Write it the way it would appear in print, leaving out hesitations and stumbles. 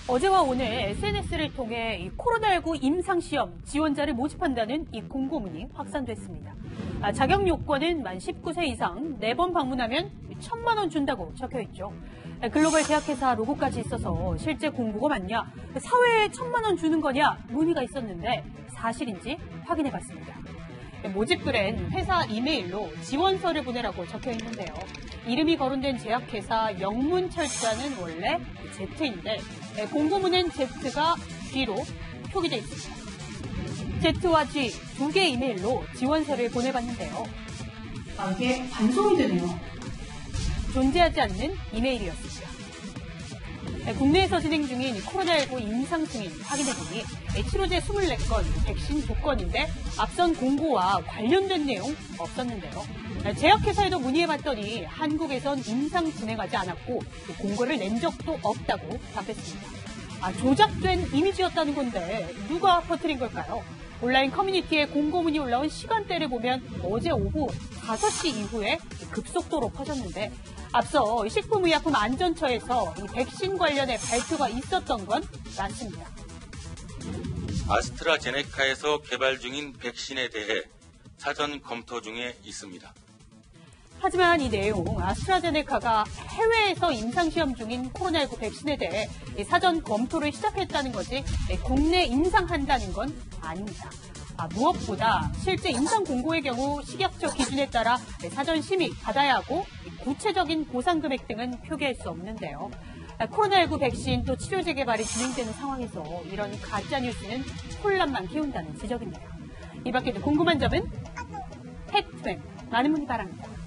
어제와 오늘 SNS를 통해 이 코로나19 임상시험 지원자를 모집한다는 이 공고문이 확산됐습니다. 자격 요건은 만 19세 이상 4번 방문하면 1,000만 원 준다고 적혀있죠. 글로벌 제약회사 로고까지 있어서 실제 공고가 맞냐, 사회에 1,000만 원 주는 거냐 문의가 있었는데 사실인지 확인해봤습니다. 모집글엔 회사 이메일로 지원서를 보내라고 적혀있는데요. 이름이 거론된 제약회사 영문 철자는 원래 Z인데 공고문엔 Z가 G로 표기되어 있습니다. Z와 G 두 개의 이메일로 지원서를 보내봤는데요. 이게 반송이 되네요. 존재하지 않는 이메일이었습니다. 국내에서 진행 중인 코로나19 임상 승인 확인해보니 치료제 24건, 백신 조건인데 앞선 공고와 관련된 내용 없었는데요. 제약회사에도 문의해봤더니 한국에선 임상 진행하지 않았고 공고를 낸 적도 없다고 답했습니다. 조작된 이미지였다는 건데 누가 퍼뜨린 걸까요? 온라인 커뮤니티에 공고문이 올라온 시간대를 보면 어제 오후 5시 이후에 급속도로 퍼졌는데 앞서 식품의약품안전처에서 이 백신 관련해 발표가 있었던 건 맞습니다. 아스트라제네카에서 개발 중인 백신에 대해 사전 검토 중에 있습니다. 하지만 이 내용, 아스트라제네카가 해외에서 임상시험 중인 코로나19 백신에 대해 사전 검토를 시작했다는 거지 국내 임상한다는 건 아닙니다. 무엇보다 실제 임상 공고의 경우 식약처 기준에 따라 사전 심의 받아야 하고 구체적인 보상 금액 등은 표기할 수 없는데요. 코로나19 백신 또 치료제 개발이 진행되는 상황에서 이런 가짜뉴스는 혼란만 키운다는 지적입니다. 이 밖에도 궁금한 점은 팩트맨 많은 문의 바랍니다.